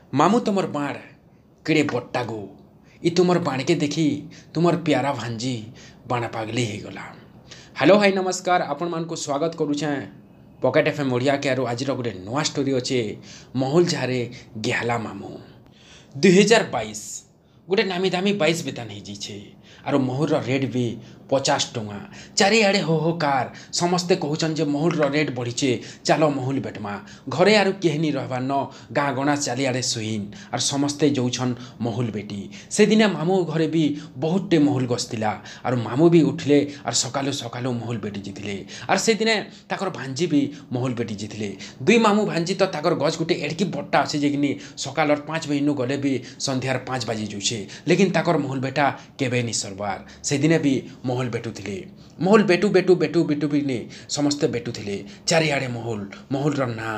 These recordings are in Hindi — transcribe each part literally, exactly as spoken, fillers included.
मामू तुमर बाण किड़े बट्टा गो इ तुमर बाण के देखी तुमर प्यारा भांजी बाण पागली हो गला। हेलो हाय नमस्कार आपण मान को स्वागत करुछे पॉकेट एफ एम ओडिया के आरो आज गोटे नुआ स्टोरी अच्छे महल झारे गेहला मामू दुई हजार बाईस गोटे नामी दामी बाईस बेतान हो जाइए आर महूर रेट भी पचास टଙ୍କା चारिआडे हो हो कार समस्ते कहउछन जे महूर रेट बढ़ीचे चल महूल बेटमा घरे आरु केहनी रहबार न गाँ गणा चारिआडे सुइन आर समस्ते जाउछन महूल बेटी से दिने मामू घरे भी बहुत टे महूल गसतिला आर मामू भी उठले आर सकालु सकालु महूल बेटी जितिले आर से दिने ताकर भांजी भी महूल बेटी जितिले दुई मामू भांजी तो ताकर गज गुटे एड़की बट्टा अच्छे जेकिनी सकाल पाँच बजे गले भी संध्यार पाँच बाजी जाऊे लेकिन ताकर महूल बेटा केबे नि सरबार से दिने भी महूल बेटू थिले महूल बेटू बेटू बेटू बेटू भी ने समस्ते बेटू थिले चारिआडे महूल महूल ना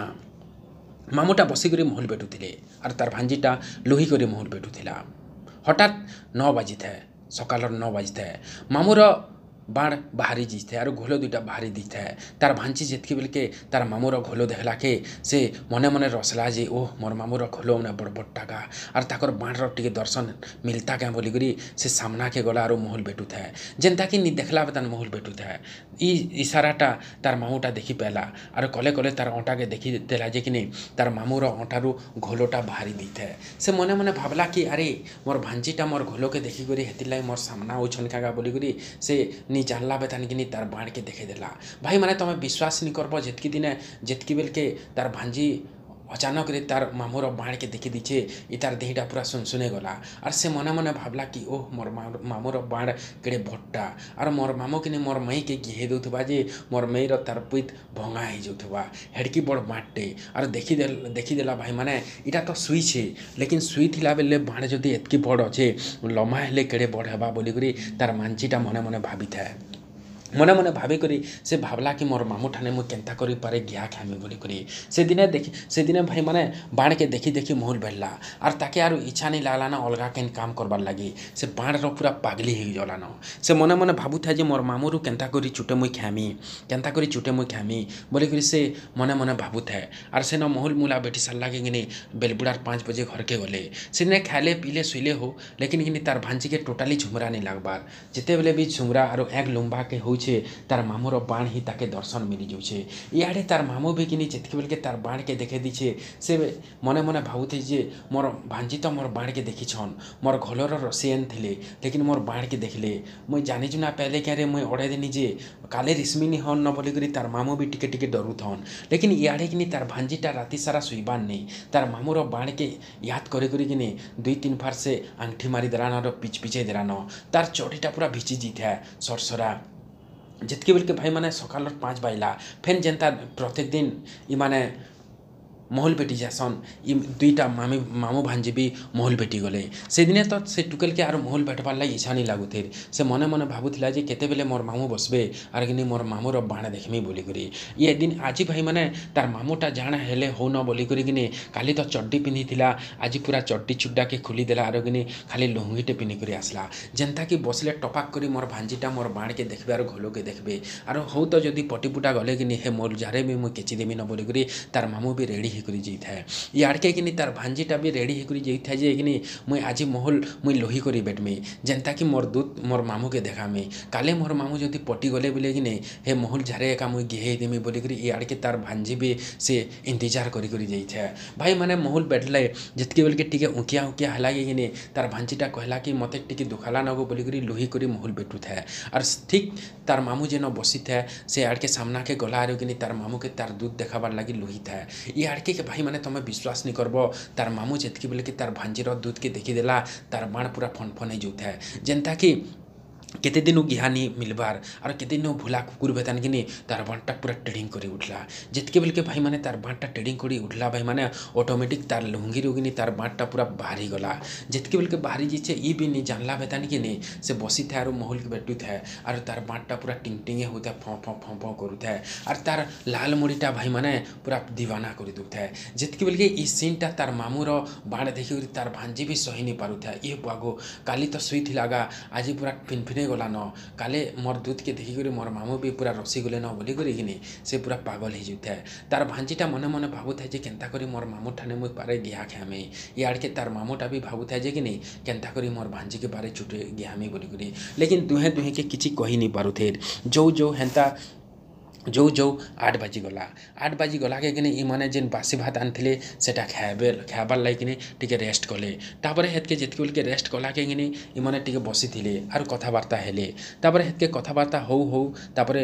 मामूटा बसिक महूल बेटू थिले आर तार भांजीटा लोही कर महूल बेटू थिला। हठात नौ बाजी थाए सकाल नौ बाजी थाए मामूर बाण बाहरी जाए आर घोल दुईटा बाहरी दी थाए तार भांजी जितकी बेल के तार मामूर घोल देखला के से मने मने रसला जे ओह मोर मामूर घोल उन्हें बड़ बट्टा का आर ताकर बाणर टे दर्शन मिलता क्या बोलिकी से सामना के गला आर महूल बेटू थाए जेनता कि नी देखला बेतान महूल बेटू थाए इ इशाराटा तार मामूटा देखी पाला आर कले कले तार अंटा के देखी देला जे कि तार मामूर अंटारू घोलटा बाहरी दी थाए से मने मने भावला कि अरे मोर भांजीटा मोर घोल के देखी कर हेतिरलागि मोर सामना होछन क्या बोलिकी से नी जानला बेतान कि तार बाण के देखे देला भाई माने तुम विश्वास नहीं करब जितकी दिने जितकी बेल के तार भांजी अचानक रे तार मामूर बाण के देखी दीचे इ तार देहीटा पूरा सुनसुने गला और से मने मने भावला कि ओह मोर मामूर बाण केड़े भट्टा और मोर मामू कि मोर मई के गिहे दौथबा जे मोर मईर तार पुत भंगा हो जाऊथबा हेड़की बड़ बाटे और देखी दे देखी देला भाई माने इटा तो सुई छे लेकिन सुई थिला बेले बाण जदि एतकी बड़ अच्छे लम्हा हेले केड़े बड़ हेबा बोलिकी तार मांझीटा मने मने भावी थाए मने मने भाविक से भावला कि मोर मामू ठाने मुझे केन्ता करी पारे घिया खामी बोलिकी से दिने देखी से दिने भाई माने बाण के देखी देखी महूल बेढ़ला और ताके आरु इच्छा नहीं लागला ना अलगा केन काम करबार लगी से बाण रो पूरा पागली हो गला न से मने मने भावु था जे मोर मामू केन्ता करी चुटे मुई खामी केन्ता करी चुटे मुई खामी बोलिकी से मने मने भावु थाए और से न महूल मुला बेटी सार लगे कि बेलबुड़ार पाँच बजे घर के गले से दिने खाले पीले शुले हो लेकिन कि तार भांजी के टोटाली झुमरा नहीं लागबार जिते बेले भी झुमरा और एक लुम्बा के हो तार मामूर बाण ही ताके दर्शन मिली जाऊे इे तार मामू भी कि जितकी बेल के तार बाण के देखे दीछे से मने मने भावुथे जे मोर भांजी तो मोर बाण के देखी छन मोर घोलर रसी आन थे लेकिन मोर बाण के देखले मुई जानी जुना पहले क्या मुई अड़े देनी जे काले रिश्मिनी हन न बोलिकी तार मामू भी टिके टिके डरू थन लेकिन इे कि तार भांजीटा राति सारा शुइबार नहीं तार मामूर बाण के याद करे कि दुई तीन फार से आंगठी मारी देलान और पिच पिचे देलान तार चौड़ीटा पूरा भिची जीता सरसरा जितकी बेल के भाई माने सकाल पाँच बाजला फेन जेनता प्रत्येक दिन इ माने महूल बेटी जासन इ दुईटा मामी मामू भांजी भी महूल बेटी गले से दिने तो से टुकेल के आर महूल बेटबार लगी इच्छा नहीं लगुथे से मने मने भावुला जे केते बेले मोर मामू बसबे आर कि मोर मामूर बाण देखमी बोलिकी ये दिन आज भाई माने तार मामूटा जाण हेले हो न बोलिकी कि काली तो चड्डी पिंधि थिला आज पूरा चड्डी चुड्डा के खुलीदेला आर कि खाली लुंगीटे पिंधिक आसला जेनता कि बसले टपाक करी मोर भांजीटा मोर बाण के देखबे आर घोल के देखबे आर हो तो जदि पटिपुटा गले कि हे मोर जारे भी मुझे केचिदेमी न बोलिकी तार मामू भी रेडी होकर जाए इड़के कि तार भांजीटा भी रेडी होकर जाए जे कि मुई आज महूल मुई लोही करी बेटमी जेनता कि मोर दूत मोर मामू के देखामी काले मोर मामू जदि पटी गले बोले कि हे महूल झारे एका मुई गिहे देमी बोलिकी इड़के तार भांजी भी से इंतजार करी करी जाए भाई माने महूल बेठले जितकी बेल के टिके उकिया उकिया हला कि तार भांजीटा कहला कि मते टिके दुखाला नगो बोलिकी लोही करी महूल बेटू थाए और ठीक तार मामू जेन बसी थाए से आड़के सामना के गला आरो कि तार मामू के तार दूध देखाबार लगी लोही थाए ये आड़के के भाई माने तुम विश्वास नहीं करब तार मामू जितकी बेल के तार भांजीर दूध के देखीदेला तार बाण पूरा फनफन हो जाए जेनता कि केते दिन गिहानी मिलबार और केते दिन भूला कुकुर बेतान कि तार बाणटा पूरा टेढ़िंग कर उठला जितके बेल के भाई माने तार बाणटा टेढ़िंग कर उठला भाई माने ऑटोमेटिक तार लुंगी रुगिनी तार बाणटा पूरा बाहरी गला जितके बेल के बाहरी जीचे ई भी नहीं जानला बेतान कि से बसी था और महूल के बेटू था और तार बाणटा पूरा टिंग टिंगे होता फँ फँ फँ फँ करूता और तार लाल मुड़ीटा भाई माने पूरा दीवाना कर दूता जितके बेल के ई सीनटा तार मामूर बाण देखी तार भांजी भी सही नहीं पारूता ये पागो काली तो शुई थी लगा आज पूरा फिनफिने केने गला न काले मोर दूध के देखिक मोर मामू भी पूरा रसी गले न बोली कि से पूरा पागल हो जाए। तार भांजीटा मने मने भावुए जे केन्ता करी मोर मामू ठाने मुझे पारे गिहा खामे इाड़के तार मामूटा भी भावुए जे कि नहीं केन्ता करी मोर भांजी के बारे चुटे गिहामी बोलिक। लेकिन दुहे दुहे के किसी कही नहीं पारुथे। जो जो हेन्ता जो जो आठ बाजी गला आठ बाजी गला के कि मैंने जेन बासी भात आनी से खाबे खाबार लगे टी रेस्ट कले तापर हेतके जितके बेल के रेस्ट कला के इमाने टी बसी थे आर कथबार्ता हेले तापर हेतके कथबार्ता हो हो तापर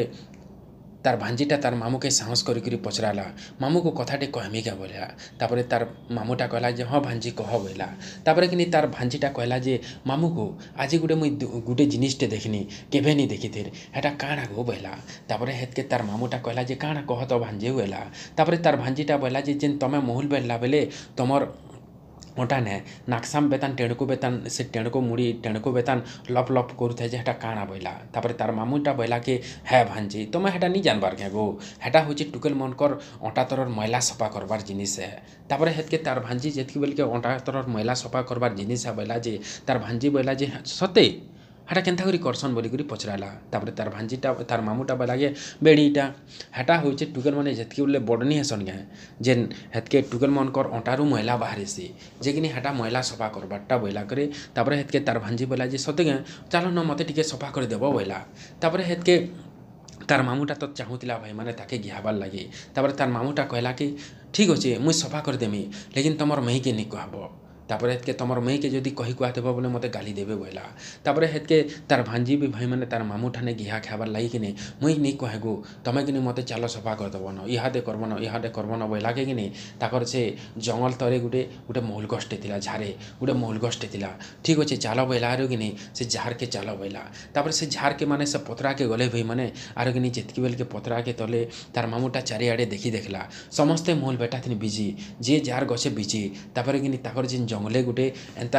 तार भांजीटा तार मामू के साहस करी पचराला मामू को कथाटे कहमी क्या बोला तापर तार मामूटा कहला जे हाँ भांजी कह बोला तापर कि तार भांजीटा कहला जे मामू को आज गोटे मुई गोटे जिनिसटे देखनी केभे नहीं देखी थे हेटा काଣା गो बोला तापर हेतके तार मामूटा कहला जे काଣା कह तो भांजी बोला तापर तार भांजीटा बोला जे जेन तमे महल बेला बेले तुमर ओटा ने नाकसाम बेतान टेणको बेतान से टेणको मुड़ी टेणको बेतान लप लप करूथे जे हेटा काଣା बोला तापर तार मामूटा बोला कि है भांजी तुम हेटा नहीं जानबार क्या गो हेटा हूँ टुकेल मनकर अंटा तरर मैला सफा करबार जिनिस है। तापर हेतके तार भांजी जितकी बेल के अंटा तरर मैला सफा करबार जिनिस है बोला जे तार भांजी बोला जे सते हेटा केन्ता करी करसन बोली करी पचराला तापर तार भांजीटा तार मामूटा बोला गे बेड़ीटा हेटा हूँ टुकेल मैंने जितकी बोले बड़नी हेसन गए जेन हेतके टुकेल मनकर अंटारू मैला बाहरी से जे कि हेटा मैला सफा करबारटा बोला करे तापर हेतके तार भांजी बोला जे सते गए चलो न मते टिके सफा कर देव बोला तापर हेतके तार मामूटा तो चाहूला भाई मैंने ताके गिहाबार लगे तापर तार मामूटा कहला कि ठीक अच्छे मुझे सफा करदेमी लेकिन तुमर मही के नहीं कहब तापर हेतके तुमर मई के जदि कही कुआ देव बोले मते गाली देवे बोला तापर हेतके तार भांजी भी भाई मैंने तार मामू ठाने गिहा खाबार लगी कि मुई नहीं कहे गो तमें कि मते चाल सफा करदेव न इहादे करब न इहादे करब न बोला के कि ताकर से जंगल तरे गोटे गोटे महुल गछटे थिला झारे गोटे महुल गछटे थिला ठीक अच्छे चाल बोला आरो कि से झार के चाल बोला तापर से झार के माने से पतरा के गले भाई मैंने आरो कि जितकी बेल के पतरा के तले तार मामूटा चारिआडे देखी देखला समस्ते महुल बेटा थी बिजी जे जार गछे बिजी तापर कि ताकर जेन जंगले गोटे एंता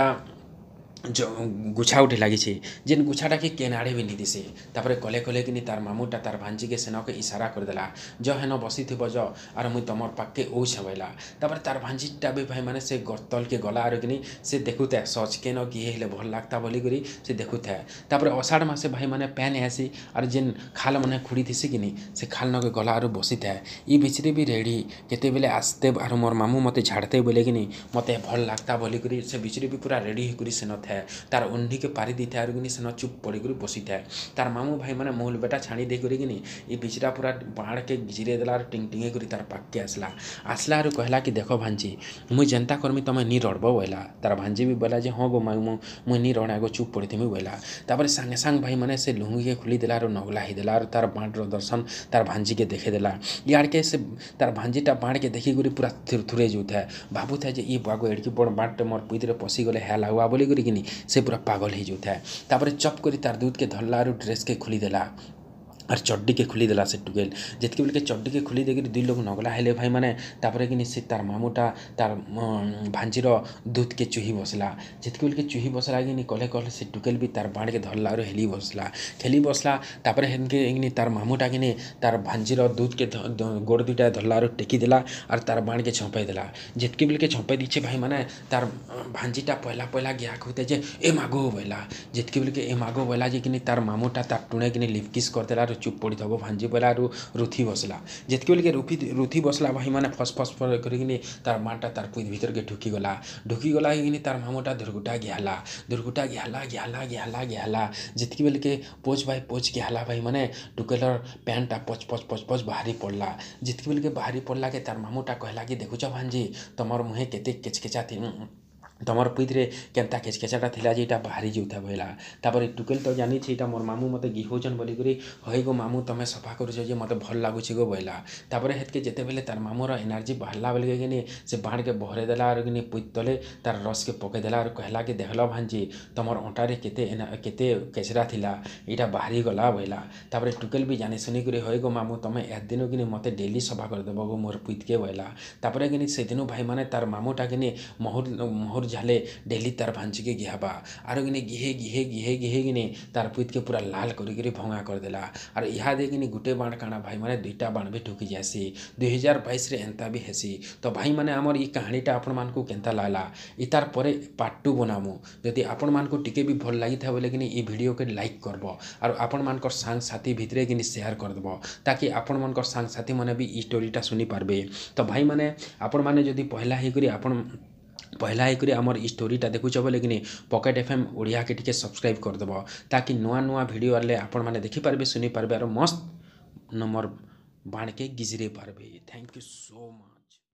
जो गुछा उठे लगी जेन गुछाटा कि केनाड़े भी नहीं दिसे तापर कले कले कि तार मामूटा तार भांजी के सेना के इशारा करदेला जो हेन बसी थी बज आर मुई तुम पाके ओ छबैला तापर तार भांजीटा भी भाई मैंने से गतल के गला आर कि से देखुथे सच के न किए हेले भल लगता बोली करी से देखुथे तापर अषाढ़ मासे भाई मैंने पैन आसी और जेन खाल मैंने खुड़ी थी कि से खाल न के गला आर बसी था ये बिचरे भी रेडी केते बेले आसते आर मोर मामू मते झाड़ते बोले कि मते भल लगता बोली करी से बिचरे भी पूरा रेडी होकर से न तार ओढ़ी के पारी दी था से चुप पड़ी कर बसी था तार मामू भाई मैंने मूल बेटा छाणी दे करी ये बिचरा पूरा बाढ़ के गिरे देला टिंग टिंगे करी तार पाके आसला आसला और कहला कि देख भांजी मुई जनता कर्मी तुम नहीं रड़ब बोला तार भांजी भी बोला जे हाँ गो मामू मुई नहीं रड़ा गो चुप पड़ी थी बोला तापर सांगे सांग भाई मैंने से लुंगी के खुली देला और नगला ही देला और तार बाढ़ दर्शन तार भांजी के देखे देला यार के से तार भांजीटा बाढ़ के देखी करी पूरा थुरथुरे जो था भावु था ये बागो एड़की बड़ बाढ़ मोर पुईतरे पशि गले है लगवा बोली करी से पूरा पागल हो जाता है तापर चप करी तार दूध के धरला और ड्रेस के खुली देला और चड्डी के खुली देला से टुकेल जितके बेल के चड्डी के खुली देकर दुई लोग नगला हेले भाई मैंने तापर कि से तार मामूटा तार भांजीर दूध के चुही बसला जितके बेल के चुही बसला कि कले कले से टुकेल भी तार बाढ़ के धरला और हेली बसला खेली बसला तापर हेनके तार मामूटा कि तार भांजीर दूध के गोड़ दुटा धरला और टेकी देला और तार बाढ़ के छपे देला जितके बेल के छपे दीछे भाई मैंने तार भांजीटा पहला पहला गया होते जे ए मागो बोला जितके बेल के ए मागो बोला जे कि तार मामूटा तार टुणे कि लिपकिस कर देला चुप पड़ी थब भांजी बोला रुथी बसला जितके बेल के रुफी रुथी बसला भाई मैंने फस फस कर तार माटा तार पुई भीतर के ढुकी गला ढुकी गला कि तार मामूटा धुरगुटा गहला धुरगुटा गहला गहला गहला गहला जितके बेल के पोच भाई पोच गहला भाई मैंने टुकेलर पैंटा पच पच पच पच बाहरी पड़ला जितके बेल के बाहरी पड़ला के तार मामूटा कहला कि देखुच भांजी तुमर मुहे केते केचकेचा थी तुमर पुईतरे केन्ता केचकेचाटा थिला जे इटा बाहरी जाऊता बोला तापर टुकेल तो जानी छे इटा मोर मामू मते गिहोचन बोली करी हई गो मामू तमे सफा करूछ जे मते भल लागुछ गो बोला तापर हेतके जेते बेले तार मामूर एनर्जी बाहरला बोले कि से बाढ़ के बहरे देला और कि पुईत तले तार रस के पके देला और कहला कि देखल भांजी तुमर अंटारे केते केते केचरा थिला इटा बाहरी गला बोला तापर टुकेल भी जानी सुनी करी हई गो मामू तमे ए दिन कि मते डेली सफा कर देबो गो मोर पुईत के बोला तापर कि से दिन भाई माने तार मामूटा कि मोहर मोहर झाले डेली तार भांजी के गिहाबा आरो किने गिहे गिहे गिहे गिहे किने तार पुत के पूरा लाल करी करी भंगा कर देला और इहा दे किने गुटे बाण काना भाई माने दुईटा बाण भी ठुकी जासी दुई हजार बाईस रे एंता भी हेसी। तो भाई माने आमर ई कहानीटा आपण मानकु केंता लागला इ तार परे पार्ट टू बनामु जदि आपण मानकु टिके भी भल लागि था बोले किने ई वीडियो के लाइक करबो और आपण मानकर सांग साथी भितरे किने शेयर कर देबो ताकि आपण मानकर सांग साथी माने भी ई स्टोरीटा सुनी पारबे। तो भाई माने आपण माने जदि पहला हे करी आपण पहला होकर आमर ई स्टोरीटा देखुच बोले कि पॉकेट एफएम ओडिया के टिके सब्सक्राइब कर देबो ताकि नुआ नुआ वीडियो आले आपण माने देखि पारबे सुनी पारबे और मस्त नंबर बाण के गिजरे पारबे। Thank you so much.